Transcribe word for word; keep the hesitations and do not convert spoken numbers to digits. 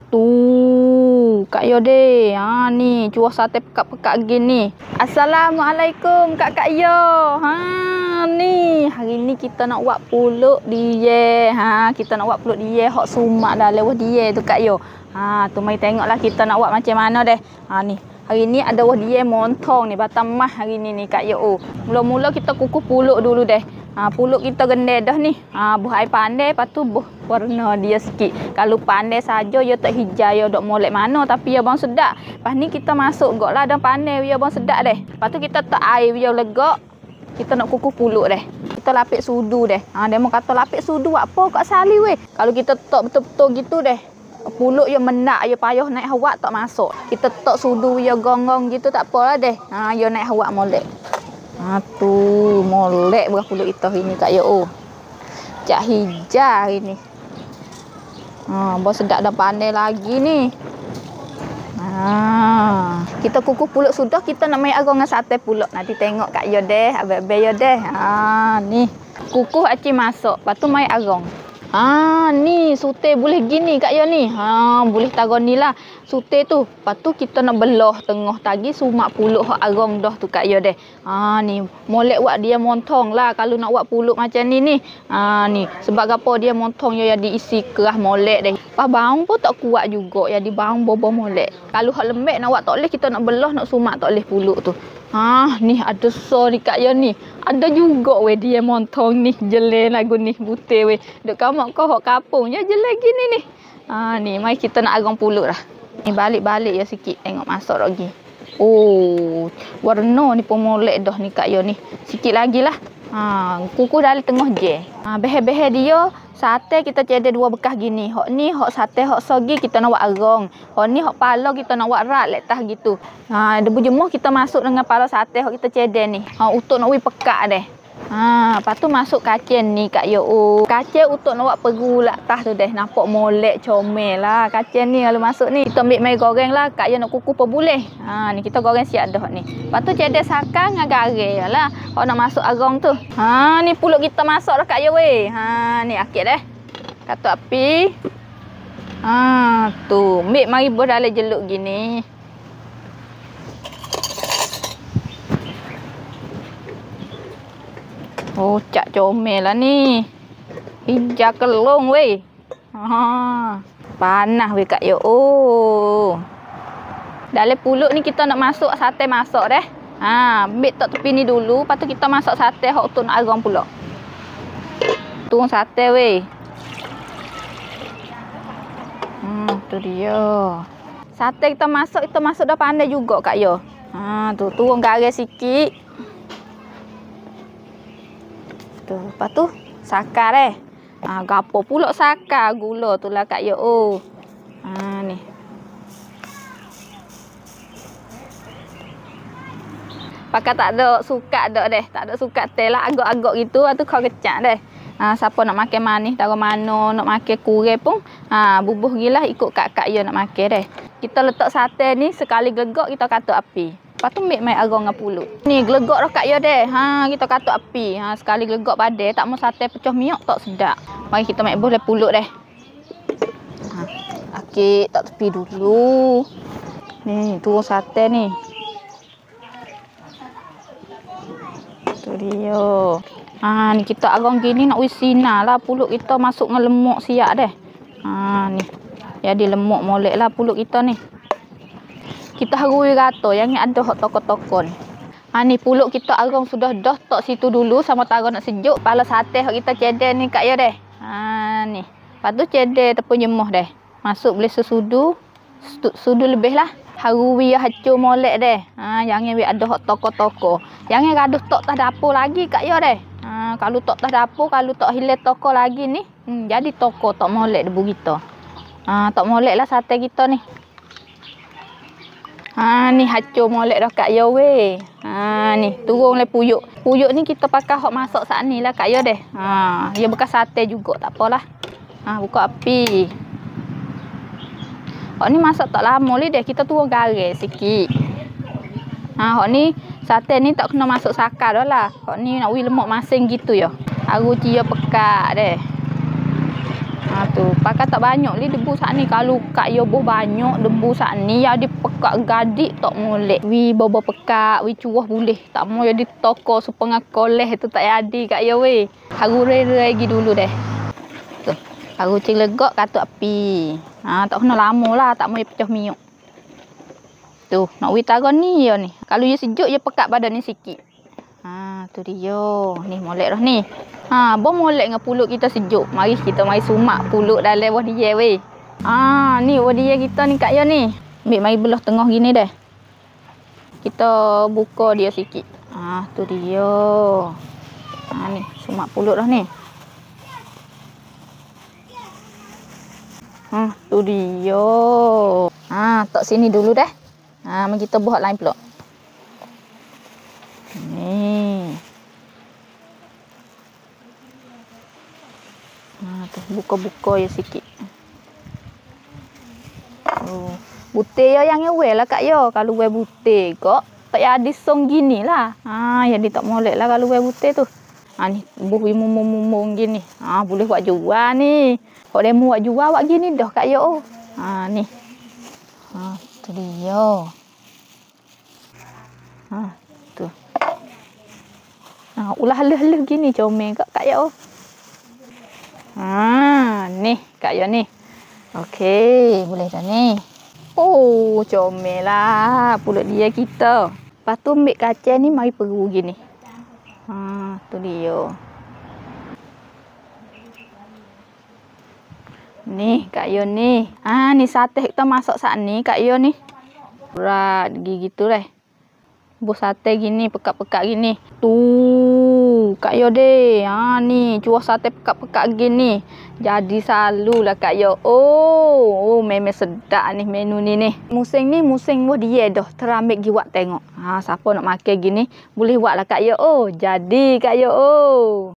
Tu Kak Yo deh. Ha ni cuah sate pekat-pekat gini. Assalamualaikum Kak-Kak Yo. Ha ni hari ni kita nak buat pulut dia. Ha kita nak buat pulut dia hok sumak dah lewat dia tu Kak Yo. Ha tu mari tengoklah kita nak buat macam mana deh. Ha ni hari ni ada wah dia montong ni batang mah hari ni ni Kak Yo. Oh, mula-mula kita kukuh pulut dulu deh. Ha pulut kita gendai dah ni. Ha buh air pandai lepas tu buh warna dia sikit. Kalau pandai saja dia tak hijau dia dok molek mana tapi dia bang sedap. Lepas ni kita masuk goklah dan pandai dia bang sedap deh. Lepas tu kita tak air dia legak. Kita nak kukuh pulut deh. Kita lapik sudu deh. Ha demo kata lapik sudu apa kat sali weh. Kalau kita tok betul-betul gitu deh. Pulut dia menak, dia payah naik hawak tak masuk. Kita tok sudu dia gonggong gitu tak apalah deh. Ha dia naik hawak molek. Ha tu molek berah pulut kita ini Kak Yo. Oh. Cak hijau ini. Ha bos sedap dah pandai lagi ni. Ha kita kukuh pulut sudah kita nak mai arang dengan sate pula. Nanti tengok Kak Yo deh, abang-abang yo deh. Ha ni kukuh aci masak, lepas tu mai arang. Ha ni sute boleh gini Kak Yo ni. Ha boleh taruh ni lah sute tu. Lepas tu kita nak belah tengah tagi sumak pulut hak arang dah tu Kak Yo deh. Ha ni molek buat dia montong lah kalau nak buat pulut macam ni ni. Ha ni sebab apa dia montong dia diisi kerah molek deh. Pas baung pun tak kuat juga jadi baung bobo molek. Kalau hak lembek nak buat tak boleh kita nak belah nak sumak tak boleh pulut tu. Ha ni ada so ni Kak Yo ni. Ada juga weh dia montong ni jelek lagu ni butir weh. Duk kamak kau hok kampung je jelek gini ni. Ha ni mai kita nak arang pulut lah. Ni balik-balik ya sikit tengok masak lagi. Oh, warna ni pun molek dah ni Kak Yo ni. Sikit lagi lah. Ha kukuh dalam tengah je. Ha beheh-beheh dia sate kita cedek dua bekas gini. Hok ni hok sate hok sogi kita nak buat arang. Hok ni hok pala kita nak buat rat letah gitu. Ha debu jemuh kita masuk dengan pala sate hok kita cedek ni. Ha untuk nak wi pekak deh. Ha lepas tu masuk kacang ni Kak Yo. Oh, kacang untuk nak buat pegu letah tu deh. Nampak molek comel lah kacang ni kalau masuk ni. Kita ambil mai goreng lah Kak Yo nak kukuh per boleh. Ha ni kita goreng siap dah ni. Lepas tu cedek sakang dengan garing lah. Hok nak masuk arang tu. Ha ni pulut kita masak dah Kak Yo weh. Ha ni akik deh. Katuk api. Ha tu, ambil mari buat dalam jeluk gini. Oh, cak comel lah ni. Hijau kelong weh. Ha, panas weh Kak Yo. Oh. Dalam pulut ni kita nak masuk sate masak deh. Ha, ambil tok tepi ni dulu, lepas tu kita masak sate hok tu nak arang pula. Tuang sate weh. Hmm, tu dia. Sate kita masak, kita masak dah pandai juga Kak Yo. Ha, tu turun garam sikit. Tu, lepas tu sakar eh. Ha, gapo pula sakar gula tu lah Kak Yo. Oh. Ha ni. Pakai tak ada sukat dak deh. Tak ada sukat teh lah agak-agak gitu atau kau kecak deh. Ha, siapa nak makan manis taruh mana, nak makan kurang pun ha bubuh gilah ikut Kak-Kak Yo nak makan deh. Kita letak sate ni sekali gelegak kita katuk api. Lepas tu ambil mai arang dengan pulut. Ni gelegak dah Kak Yo deh. Ha kita katuk api. Ha sekali gelegak padai tak mau sate pecah miok tak sedap. Mari kita mai boleh pulut deh. Ha akik tak tepi dulu. Ni turun sate ni. Tu dia. Ha ni kita arang gini nak wisina lah pulut kita masuk dengan lemak siap deh. Ha ni. Jadi lemak molek lah pulut kita ni. Kita harui rata yang ada hot toko-toko ni. Ha ni pulut kita arang sudah dah tok situ dulu sama taruh nak sejuk. Pala sate hok kita cedek ni Kak Yo deh. Ha ni. Lepas tu cedek tepung jemuh deh. Masuk boleh sesudu. Sudu lebih lah. Harui hancur molek deh. Ha jangan we ada hot toko-toko. Jangan gaduh tok tas dapur lagi Kak Yo deh. Ha kalau tok tas dapur kalau tok hilang toko lagi ni, hmm, jadi toko tok molek debu kita. Ha tok molek lah sate kita ni. Ha ni hancur molek dah Kak Yo weh. Ha ni turun le puyuk. Puyuk ni kita pakai hok masak saat ni lah Kak Yo deh. Ha dia bekas sate juga tak apalah. Ha buka api. Hok ni masak tak lama le deh kita turun garam sikit. Ha hok ni sate ni tak kena masuk sakar dah lah. Hok ni nak wi lemak masing gitu ya. Aru cia pekat deh. Ha Ha tu, pakai tak banyak li debu sak ni. Kalau kak yo boh banyak debu sak ni ya dipekak gadik tak molek. Wi bobo pekak, wi cuah boleh. Tak mau ya di toko supaya koleh tu tak jadi kak yo we. Haru re-re lagi dulu deh. Tu. Haru cilegok katuk api. Ha tak kena lama lah, tak mau pecah minyak. Tu, nak wi taron ni yo ni. Kalau ya sejuk ya pekak badan ni sikit. Ha tu dia. Ni molek dah ni. Ha, boh molek dengan pulut kita sejuk. Mari kita mari sumak pulut dalam wah dia weh. Ha, ni wah dia kita ni kak yo ni. Ambil mari belah tengah gini deh. Kita buka dia sikit. Ha, tu dia. Ha ni, sumak pulut dah ni. Ha, tu dia. Ha, tok sini dulu dah. Ha, mari kita buat lain pula. Ni. Ha tu buka-buka ya sikit. Oh, butir ya yang ewe lah kak yo. Kalau we butir kok tak jadi song gini lah. Ha, jadi tak molek lah kalau we butir tu. Ha ni, buh mumung-mumung gini. Ha, boleh buat jual ni. Kok demo buat jual buat gini dah kak yo. Ha ni. Ha, tu dia. Ha, tu. Ha, ulah halus-halus gini comel kak kak yo. Ha, ni kak yo ni. Okey, boleh dah ni. Oh, comel lah pulut dia kita. Lepas tu ambil kacang ni mari peru gini. Ha, tu dia. Ni kak yo ni. Ha, ni sate kita masak saat ni kak yo ni. Berat gitu deh. Bos sate gini, pekak-pekak gini. Tuh, kak yo deh. Ha ni, cuah sate pekak-pekak gini. Jadi selalu lah kak yo. Oh, oh memang sedap ni menu ni ni. Musim ni musim wah dia dah terambil gi wak tengok. Ha, siapa nak makan gini, boleh buat lah kak yo. Oh, jadi kak yo. Oh.